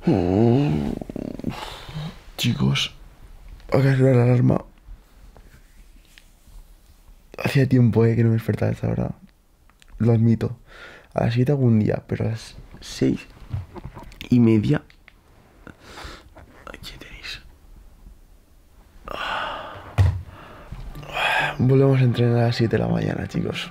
Chicos, acaba de sonar la alarma. Hacía tiempo que no me despertaba a esta hora. Lo admito. A las 7 algún día, pero a las 6:30. Aquí tenéis. Volvemos a entrenar a las 7 de la mañana, chicos.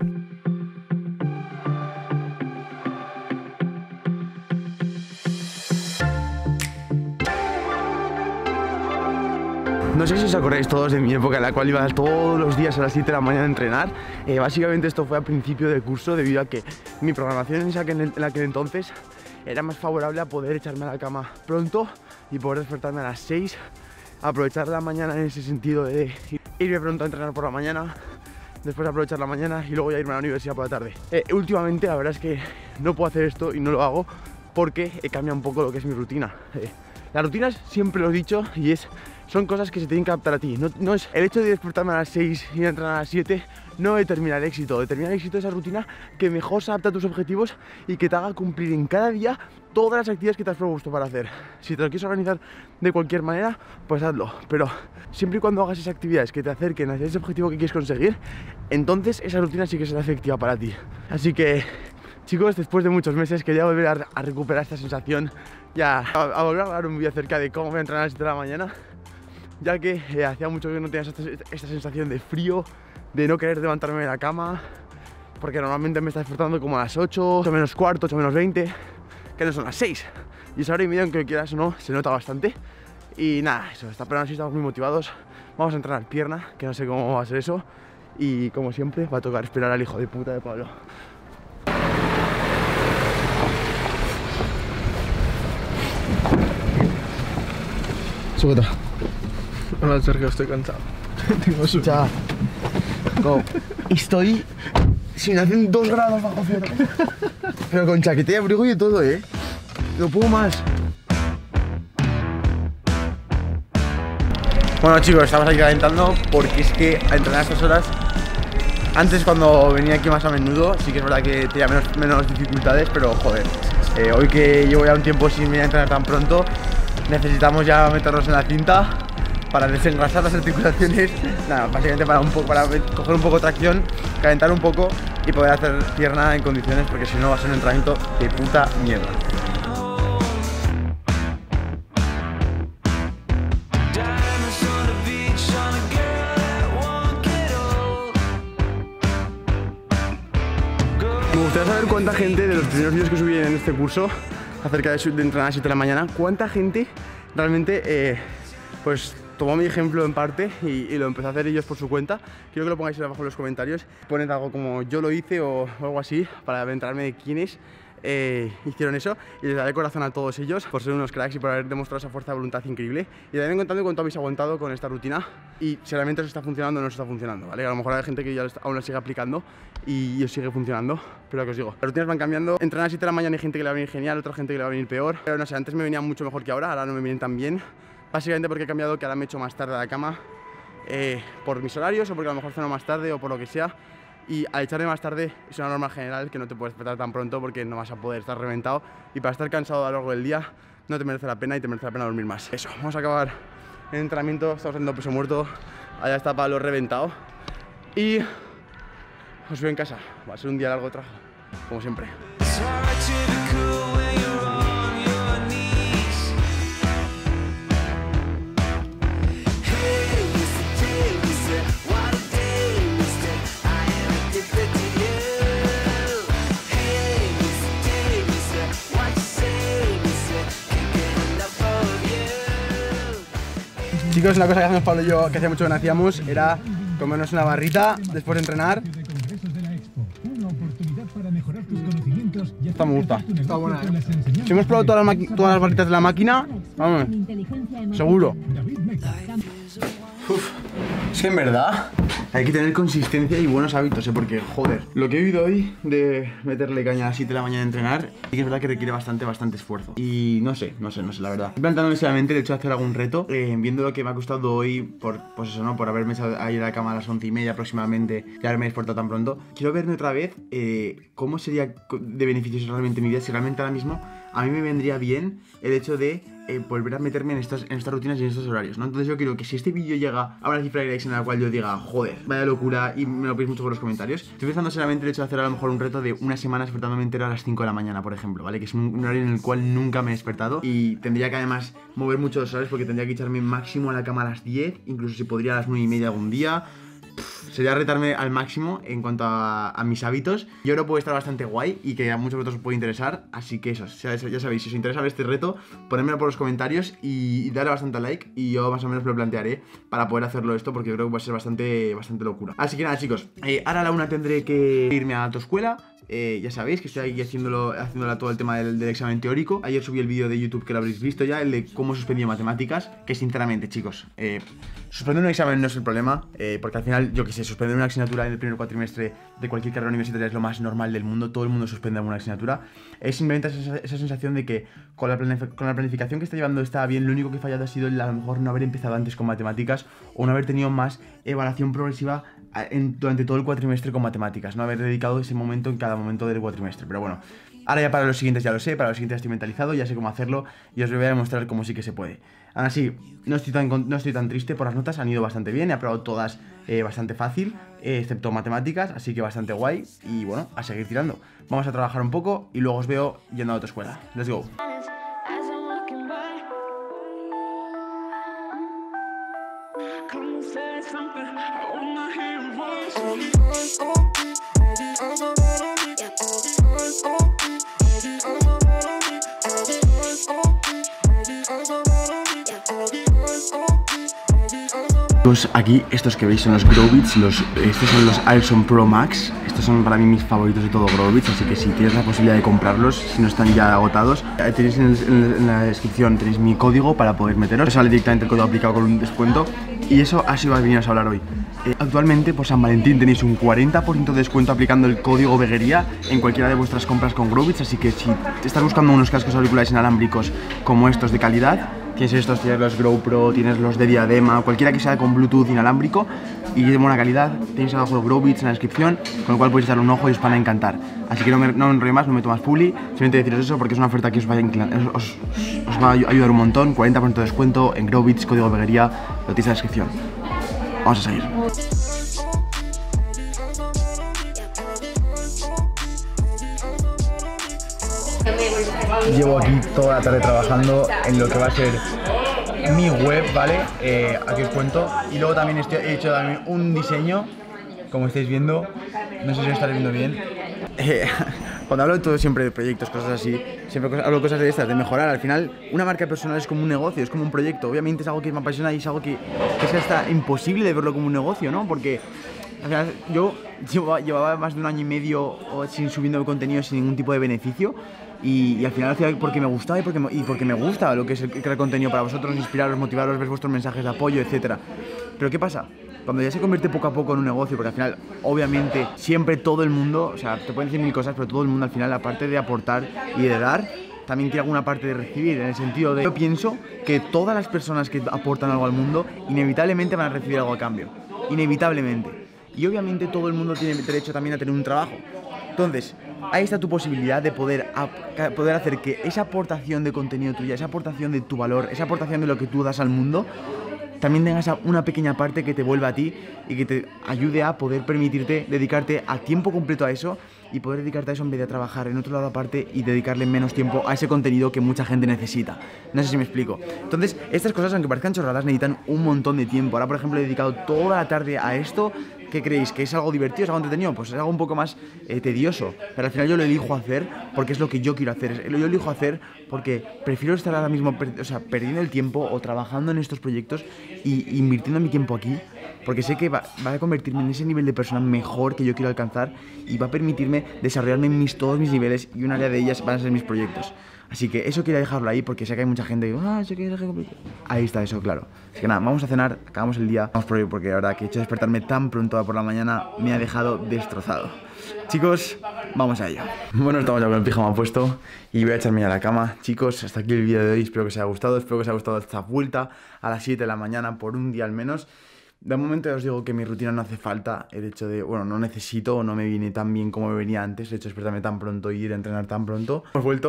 No sé si os acordáis todos de mi época en la cual iba todos los días a las 7 de la mañana a entrenar. Básicamente esto fue a principio del curso debido a que mi programación en aquel entonces era más favorable a poder echarme a la cama pronto y poder despertarme a las 6, aprovechar la mañana en ese sentido de irme pronto a entrenar por la mañana, después aprovechar la mañana y luego ya irme a la universidad por la tarde. Últimamente la verdad es que no puedo hacer esto y no lo hago porque he cambiado un poco lo que es mi rutina. Las rutinas siempre lo he dicho y son cosas que se tienen que adaptar a ti. No es el hecho de despertarme a las 6 y entrenar a las 7 no determina el éxito. Determina el éxito de esa rutina que mejor se adapta a tus objetivos y que te haga cumplir en cada día todas las actividades que te has propuesto para hacer. Si te lo quieres organizar de cualquier manera, pues hazlo. Pero siempre y cuando hagas esas actividades que te acerquen hacia ese objetivo que quieres conseguir, entonces esa rutina sí que será efectiva para ti. Así que, chicos, después de muchos meses quería volver a recuperar esta sensación, ya a volver a grabar un vídeo acerca de cómo voy a entrenar a las 7 de la mañana, ya que hacía mucho que no tenía esta sensación de frío, de no querer levantarme de la cama, porque normalmente me está despertando como a las 8, 8 menos cuarto, 8 menos 20, que no son las 6. Y esa hora y media, aunque quieras o no, se nota bastante. Y nada, eso, pero así estamos muy motivados. Vamos a entrenar pierna, que no sé cómo va a ser eso. Y como siempre, va a tocar esperar al hijo de puta de Pablo. Súbete. Hola Sergio, estoy cansado. Tengo sueño. Ya. No, estoy sin hacer 2 grados bajo cero. Pero con chaqueta de abrigo y todo, no puedo más. Bueno, chicos, estamos aquí calentando porque es que a entrenar a estas horas, antes cuando venía aquí más a menudo, sí que es verdad que tenía menos dificultades, pero joder, hoy que llevo ya un tiempo sin venir a entrenar tan pronto, necesitamos ya meternos en la cinta para desengrasar las articulaciones, nada, básicamente para coger un poco de tracción, calentar un poco y poder hacer pierna en condiciones, porque si no va a ser un entrenamiento de puta mierda. Me gustaría saber cuánta gente de los primeros vídeos que subí en este curso acerca de entrenar a las 7 de la mañana, cuánta gente realmente pues tomó mi ejemplo en parte y lo empezó a hacer ellos por su cuenta. Quiero que lo pongáis abajo en los comentarios. Poned algo como yo lo hice o algo así para enterarme de quiénes hicieron eso, y les daré corazón a todos ellos por ser unos cracks y por haber demostrado esa fuerza de voluntad increíble. Y también contando cuánto habéis aguantado con esta rutina y si realmente os está funcionando o no os está funcionando, ¿vale? A lo mejor hay gente que ya aún la sigue aplicando y os sigue funcionando, pero lo que os digo, las rutinas van cambiando. Entrenar a las 7 de la mañana hay gente que le va a venir genial, otra gente que le va a venir peor, pero no sé, antes me venía mucho mejor que ahora no me vienen tan bien. Básicamente porque he cambiado, que ahora me echo más tarde a la cama por mis horarios, o porque a lo mejor ceno más tarde o por lo que sea. Y al echarme más tarde es una norma general que no te puedes despertar tan pronto porque no vas a poder estar reventado. Y para estar cansado a lo largo del día no te merece la pena y te merece la pena dormir más. Eso, vamos a acabar el entrenamiento, estamos haciendo peso muerto. Allá está Pablo reventado. Y os veo en casa, va a ser un día largo de trabajo, como siempre. Chicos, una cosa que hacemos Pablo y yo, que hacía mucho que no hacíamos, era comernos una barrita después de entrenar. Esta me gusta. Está buena, Si hemos probado todas las barritas de la máquina, vamos, seguro. Uf, es que en verdad hay que tener consistencia y buenos hábitos, porque joder, lo que he vivido hoy de meterle caña a las 7 de la mañana a entrenar, sí que es verdad que requiere bastante esfuerzo. Y no sé, la verdad. Estoy planteándome seriamente el hecho de hacer algún reto, viendo lo que me ha costado hoy pues eso, ¿no? Por haberme echado a ir a la cama a las 11:30 aproximadamente y haberme despertado tan pronto. Quiero verme otra vez cómo sería de beneficioso realmente mi vida si realmente ahora mismo a mí me vendría bien el hecho de volver a meterme en estas rutinas y en estos horarios, ¿no? Entonces yo creo que si este vídeo llega a una cifra de likes en la cual yo diga, joder, vaya locura, y me lo pedís mucho por los comentarios, estoy pensando seriamente el hecho de hacer a lo mejor un reto de una semana despertándome entero a las 5 de la mañana, por ejemplo, ¿vale? Que es un horario en el cual nunca me he despertado y tendría que además mover mucho los horarios porque tendría que echarme máximo a la cama a las 10, incluso si podría a las 9:30 algún día. Sería retarme al máximo en cuanto a mis hábitos. Yo creo que puede estar bastante guay y que a muchos de vosotros os puede interesar. Así que eso, ya sabéis, si os interesa ver este reto, ponedmelo por los comentarios y darle bastante like. Y yo más o menos me lo plantearé para poder hacerlo esto, porque yo creo que va a ser bastante locura. Así que nada, chicos, ahora a la 1 tendré que irme a autoescuela. Ya sabéis que estoy aquí haciéndola todo el tema del examen teórico. Ayer subí el vídeo de YouTube que lo habréis visto ya, el de cómo suspendí matemáticas. Que sinceramente, chicos, suspender un examen no es el problema, porque al final, yo que sé, suspender una asignatura en el primer cuatrimestre de cualquier carrera universitaria es lo más normal del mundo. Todo el mundo suspende alguna asignatura. Es simplemente esa sensación de que con la planificación que está llevando está bien. Lo único que he fallado ha sido a lo mejor no haber empezado antes con matemáticas o no haber tenido más evaluación progresiva durante todo el cuatrimestre con matemáticas, no haber dedicado ese momento en cada momento del cuatrimestre. Pero bueno, ahora ya para los siguientes ya lo sé, para los siguientes ya estoy mentalizado, ya sé cómo hacerlo y os voy a demostrar cómo sí que se puede. Aún así, no estoy tan triste por las notas, han ido bastante bien, he aprobado todas bastante fácil, excepto matemáticas, así que bastante guay. Y bueno, a seguir tirando. Vamos a trabajar un poco y luego os veo yendo a otra escuela. Let's go. Aquí estos que veis son los Growbits, estos son los Airson Pro Max. Estos son para mí mis favoritos de todo Growbits, así que si tienes la posibilidad de comprarlos, si no están ya agotados, tenéis en la descripción tenéis mi código para poder meteros. Os sale directamente el código aplicado con un descuento. Y eso ha sido veniros a hablar hoy. Actualmente por San Valentín tenéis un 40% de descuento aplicando el código Veguería en cualquiera de vuestras compras con Growbits, así que si estás buscando unos cascos auriculares inalámbricos como estos de calidad, tienes estos, tienes los GoPro, tienes los de diadema, cualquiera que sea con Bluetooth inalámbrico y de buena calidad, tenéis abajo los Growbits en la descripción, con lo cual podéis echarle un ojo y os van a encantar. Así que no me enrollo más, no meto más publi, simplemente deciros eso porque es una oferta que os va a ayudar un montón. 40% de descuento en Growbits, código Veguería, lo tenéis en la descripción. Vamos a seguir. Llevo aquí toda la tarde trabajando en lo que va a ser mi web, ¿vale? Aquí os cuento. Y luego también he hecho también un diseño, como estáis viendo. No sé si lo estaréis viendo bien. Cuando hablo de todo siempre de proyectos, cosas así, siempre hablo cosas de estas, de mejorar. Al final, una marca personal es como un negocio, es como un proyecto. Obviamente es algo que me apasiona y es algo que es hasta imposible de verlo como un negocio, ¿no? Porque al final yo llevaba más de 1 año y medio sin subiendo contenido sin ningún tipo de beneficio. Y al final lo hacía porque me gustaba y porque me gusta lo que es crear contenido para vosotros, inspiraros, motivaros, ver vuestros mensajes de apoyo, etc. Pero ¿qué pasa? Cuando ya se convierte poco a poco en un negocio, porque al final, obviamente, siempre todo el mundo, o sea, te pueden decir 1000 cosas, pero todo el mundo al final, aparte de aportar y de dar, también quiere alguna parte de recibir, en el sentido de... Yo pienso que todas las personas que aportan algo al mundo, inevitablemente van a recibir algo a cambio. Inevitablemente. Y obviamente todo el mundo tiene derecho también a tener un trabajo. Entonces, ahí está tu posibilidad de poder hacer que esa aportación de contenido tuya, esa aportación de tu valor, esa aportación de lo que tú das al mundo, también tengas una pequeña parte que te vuelva a ti y que te ayude a poder permitirte dedicarte a tiempo completo a eso y poder dedicarte a eso en vez de trabajar en otro lado aparte y dedicarle menos tiempo a ese contenido que mucha gente necesita. No sé si me explico. Entonces, estas cosas, aunque parezcan chorradas, necesitan un montón de tiempo. Ahora, por ejemplo, he dedicado toda la tarde a esto. ¿Qué creéis? ¿Que es algo divertido, es algo entretenido? Pues es algo un poco más tedioso. Pero al final yo lo elijo hacer porque es lo que yo quiero hacer. Yo lo elijo hacer porque prefiero estar ahora mismo perdiendo el tiempo o trabajando en estos proyectos y invirtiendo mi tiempo aquí. Porque sé que va a convertirme en ese nivel de persona mejor que yo quiero alcanzar y va a permitirme desarrollarme en todos mis niveles y un área de ellas van a ser mis proyectos. Así que eso quería dejarlo ahí porque sé que hay mucha gente que sé que deje complicado. Ahí está eso, claro. Así que nada, vamos a cenar, acabamos el día. Vamos por ello porque la verdad que he hecho despertarme tan pronto por la mañana me ha dejado destrozado. Chicos, vamos a ello. Bueno, estamos ya con el pijama puesto y voy a echarme a la cama. Chicos, hasta aquí el vídeo de hoy, espero que os haya gustado. Espero que os haya gustado esta vuelta a las 7 de la mañana por un día al menos. De momento ya os digo que mi rutina no hace falta, el hecho de, bueno, no necesito o no me viene tan bien como me venía antes, el hecho de despertarme tan pronto y ir a entrenar tan pronto. Hemos vuelto,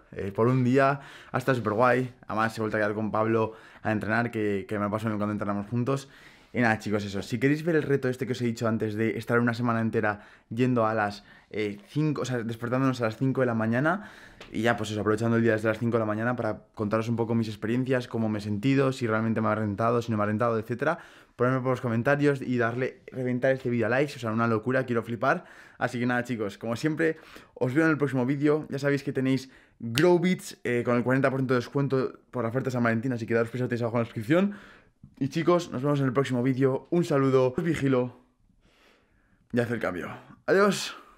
por un día. Ha estado súper guay. Además, he vuelto a quedar con Pablo a entrenar, que me lo paso bien cuando entrenamos juntos. Y nada, chicos, eso. Si queréis ver el reto este que os he dicho antes de estar una semana entera yendo a las 5, o sea, despertándonos a las 5 de la mañana y ya, pues eso, aprovechando el día desde las 5 de la mañana para contaros un poco mis experiencias, cómo me he sentido, si realmente me ha rentado, si no me ha rentado, etcétera. Ponerme por los comentarios y reventar este vídeo a likes, o sea, una locura, quiero flipar. Así que nada, chicos, como siempre, os veo en el próximo vídeo. Ya sabéis que tenéis Growbits con el 40% de descuento por la oferta San Valentín, así que daros prisa abajo en la descripción. Y chicos, nos vemos en el próximo vídeo. Un saludo, os vigilo y haz el cambio. Adiós.